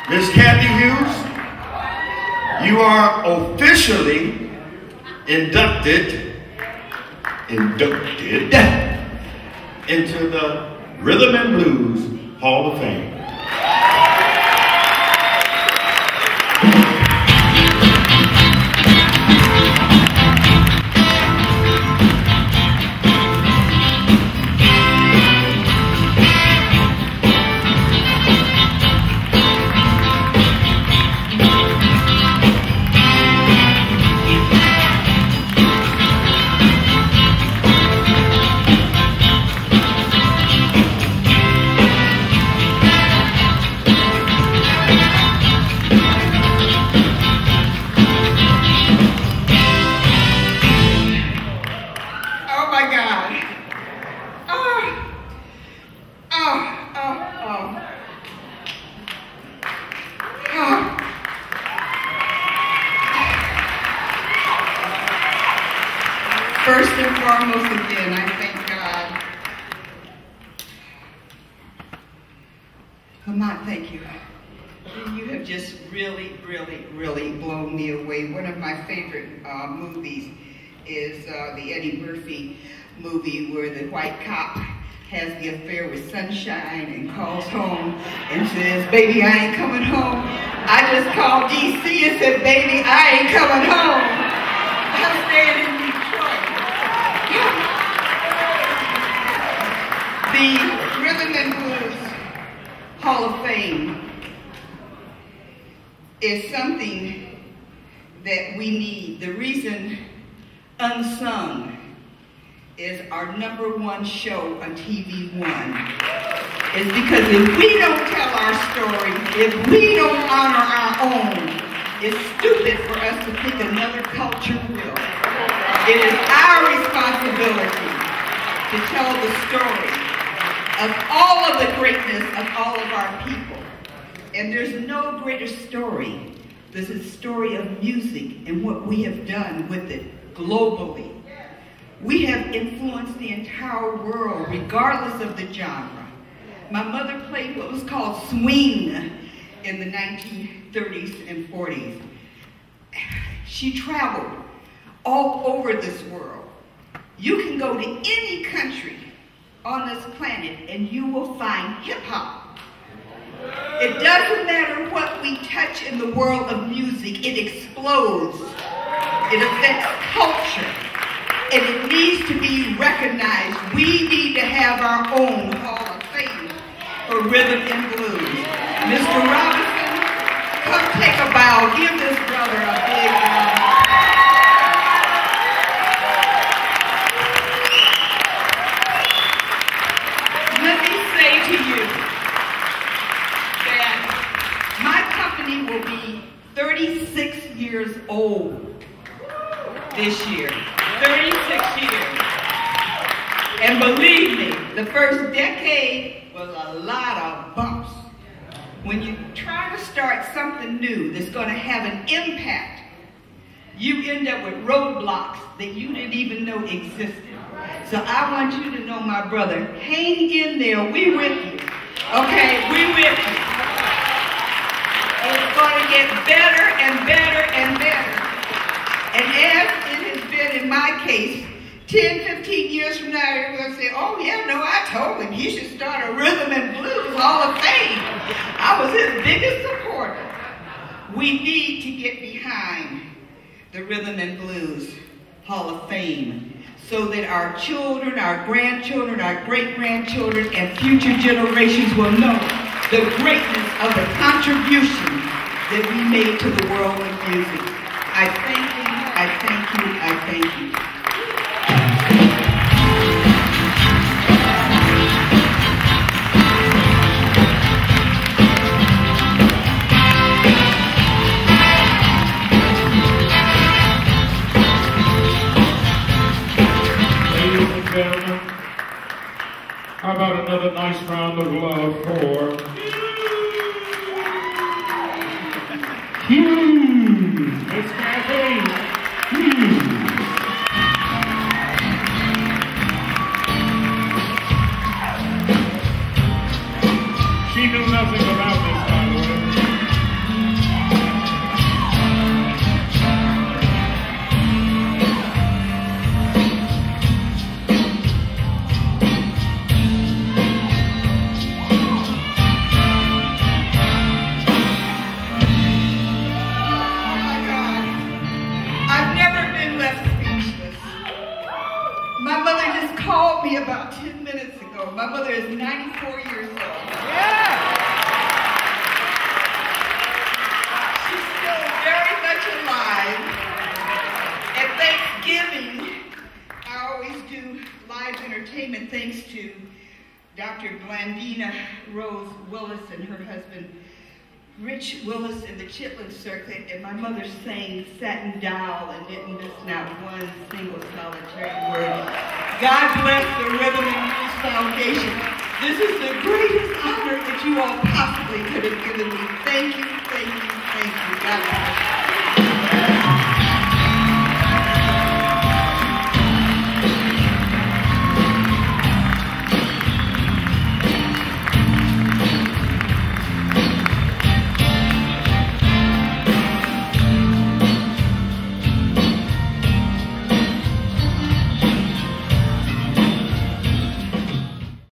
Miss Cathy Hughes, you are officially inducted into the Rhythm and Blues Hall of Fame. First and foremost, again, I thank God. Lamont, thank you. You have just really, really, really blown me away. One of my favorite movies is the Eddie Murphy movie where the white cop has the affair with Sunshine and calls home and says, "Baby, I ain't coming home." I just called DC and said, "Baby, I ain't coming home. I'm staying in Detroit." The Rhythm and Blues Hall of Fame is something that we need. The reason Unsung is our #1 show on TV1 is because if we don't tell our story, if we don't honor our own, it's stupid for us to think another culture will. It is our responsibility to tell the story of all of the greatness of all of our people. And there's no greater story than the story of music and what we have done with it globally. We have influenced the entire world, regardless of the genre. My mother played what was called swing in the 1930s and 40s. She traveled all over this world. You can go to any country on this planet and you will find hip-hop. It doesn't matter what we touch in the world of music, it explodes. It affects culture. And it needs to be recognized. We need to have our own Hall of Fame for Rhythm and Blues. Mr. Robinson, come take a bow. Give this brother a big round. Let me say to you that my company will be 36 years old this year. 36 years. And believe me, the first decade was a lot of bumps. When you try to start something new that's going to have an impact, you end up with roadblocks that you didn't even know existed. So I want you to know, my brother, hang in there. We with you. Okay, we with you. It's going to get better and better and better. And as it has been in my case, 10, 15 years from now, you're going to say, "Oh yeah, no, I told him he should start a Rhythm and Blues Hall of Fame. I was his biggest supporter." We need to get behind the Rhythm and Blues Hall of Fame so that our children, our grandchildren, our great-grandchildren, and future generations will know the greatness of the contribution that we made to the world of music. I thank you, I thank you, I thank you. Ladies and gentlemen, how about another nice round of love for Hughes? It's Cathy Hughes. She knew nothing about this, by the way. My mother is 94 years old. Yeah. She's still very much alive. At Thanksgiving, I always do live entertainment thanks to Dr. Blandina Rose Willis and her husband, Rich Willis, in the Chitlin Circuit, and my mother sang Satin Doll and didn't miss not one single solitary word. God bless the Rhythm and Blues Foundation. This is the greatest honor that you all possibly could have given me. Thank you, thank you, thank you. God bless you.